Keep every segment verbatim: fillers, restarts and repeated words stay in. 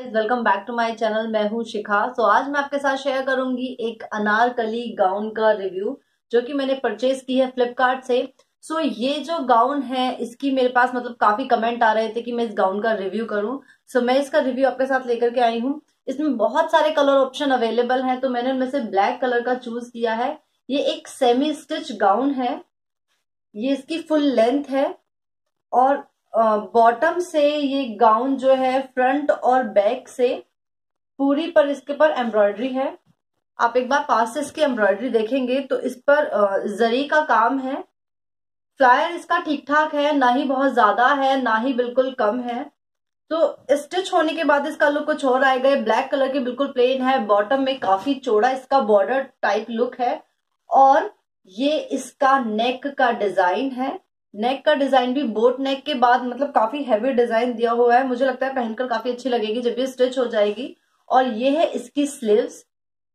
Welcome back to my channel. मैं हूं शिखा। सो so, आज मैं आपके साथ शेयर करूंगी एक अनारकली गाउन का रिव्यू जो कि मैंने परचेज की है फ्लिपकार्ट से। सो so, ये जो गाउन है इसकी मेरे पास मतलब काफी कमेंट आ रहे थे कि मैं इस गाउन का रिव्यू करूं। सो so, मैं इसका रिव्यू आपके साथ लेकर के आई हूं। इसमें बहुत सारे कलर ऑप्शन अवेलेबल हैं, तो मैंने उनमें से ब्लैक कलर का चूज किया है। ये एक सेमी स्टिच गाउन है। ये इसकी फुल लेंथ है और बॉटम से ये गाउन जो है फ्रंट और बैक से पूरी पर इसके पर एम्ब्रॉयडरी है। आप एक बार पास से इसकी एम्ब्रॉयडरी देखेंगे तो इस पर जरी का काम है। फ्लायर इसका ठीक ठाक है, ना ही बहुत ज्यादा है ना ही बिल्कुल कम है। तो स्टिच होने के बाद इसका लुक कुछ और आएगा। ब्लैक कलर की बिल्कुल प्लेन है, बॉटम में काफी चौड़ा इसका बॉर्डर टाइप लुक है और ये इसका नेक का डिजाइन है। नेक का डिजाइन भी बोट नेक के बाद मतलब काफी हैवी डिजाइन दिया हुआ है। मुझे लगता है पहनकर काफी अच्छी लगेगी जब ये स्टिच हो जाएगी। और ये है इसकी स्लीव्स,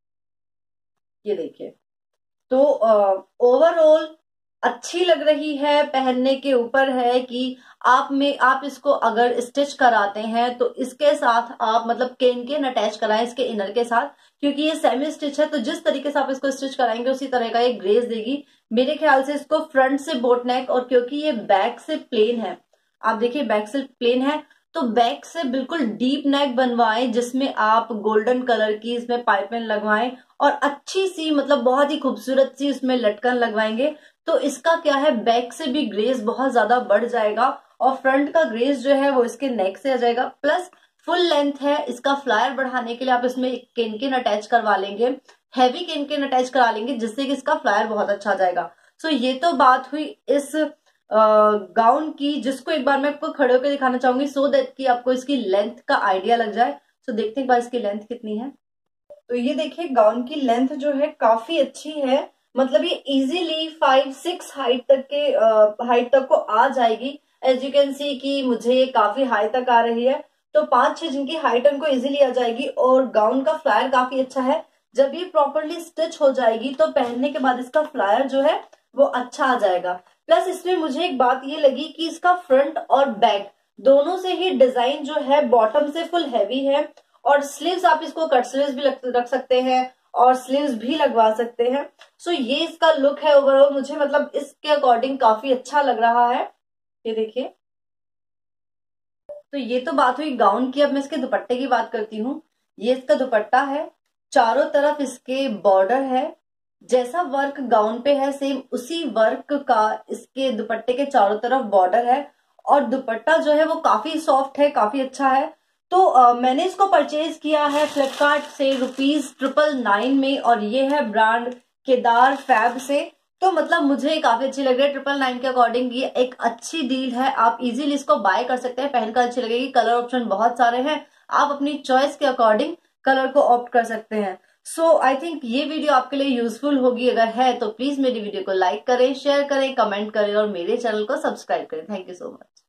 ये देखिए। तो ओवरऑल अच्छी लग रही है, पहनने के ऊपर है कि आप में आप इसको अगर स्टिच कराते हैं तो इसके साथ आप मतलब केन केन अटैच कराएं इसके इनर के साथ, क्योंकि ये सेमी स्टिच है। तो जिस तरीके से आप इसको स्टिच कराएंगे उसी तरह का ये ग्रेस देगी। मेरे ख्याल से इसको फ्रंट से बोट नेक और क्योंकि ये बैक से प्लेन है, आप देखिए बैक से प्लेन है, तो बैक से बिल्कुल डीप नेक बनवाएं जिसमें आप गोल्डन कलर की इसमें पाइपिंग लगवाएं और अच्छी सी मतलब बहुत ही खूबसूरत सी इसमें लटकन लगवाएंगे। तो इसका क्या है, बैक से भी ग्रेस बहुत ज्यादा बढ़ जाएगा और फ्रंट का ग्रेस जो है वो इसके नेक से आ जाएगा। प्लस फुल लेंथ है, इसका फ्लायर बढ़ाने के लिए आप इसमें केन केन अटैच करवा लेंगे, हैवी केन केन अटैच करा लेंगे जिससे कि इसका फ्लायर बहुत अच्छा आ जाएगा। सो ये तो बात हुई इस गाउन की, जिसको एक बार मैं आपको खड़े होकर दिखाना चाहूंगी सो दैट कि आपको इसकी लेंथ का आइडिया लग जाए। सो देखते हैं एक बार इसकी लेंथ कितनी है। तो ये देखिए गाउन की लेंथ जो है काफी अच्छी है, मतलब ये इजीली फाइव सिक्स हाइट तक के हाइट तक को आ जाएगी। एज यू कैन सी कि मुझे काफी हाई तक आ रही है, तो पांच छह जिनकी हाइट उनको इजीली आ जाएगी। और गाउन का फ्लायर काफी अच्छा है। जब ये प्रॉपरली स्टिच हो जाएगी तो पहनने के बाद इसका फ्लायर जो है वो अच्छा आ जाएगा। प्लस इसमें मुझे एक बात ये लगी कि इसका फ्रंट और बैक दोनों से ही डिजाइन जो है बॉटम से फुल हैवी है और स्लीव्स आप इसको कट स्लीव्स भी रख सकते हैं और स्लीव्स भी लगवा सकते हैं। सो ये इसका लुक है ओवरऑल, मुझे मतलब इसके अकॉर्डिंग काफी अच्छा लग रहा है। ये देखिए। तो ये तो बात हुई गाउन की। अब मैं इसके दुपट्टे की बात करती हूँ। ये इसका दुपट्टा है, चारों तरफ इसके बॉर्डर है, जैसा वर्क गाउन पे है सेम उसी वर्क का इसके दुपट्टे के चारों तरफ बॉर्डर है। और दुपट्टा जो है वो काफी सॉफ्ट है, काफी अच्छा है। तो आ, मैंने इसको परचेज किया है फ्लिपकार्ट से रुपीज ट्रिपल नाइन में और ये है ब्रांड केदार फैब से। तो मतलब मुझे काफी अच्छी लग रही है। ट्रिपल नाइन के अकॉर्डिंग ये एक अच्छी डील है, आप इजीली इसको बाय कर सकते हैं, पहनकर अच्छी लगेगी। कलर ऑप्शन बहुत सारे हैं, आप अपनी चॉइस के अकॉर्डिंग कलर को ऑप्ट कर सकते हैं। सो आई थिंक ये वीडियो आपके लिए यूजफुल होगी। अगर है तो प्लीज मेरी वीडियो को लाइक करें, शेयर करें, कमेंट करें और मेरे चैनल को सब्सक्राइब करें। Thank you so much.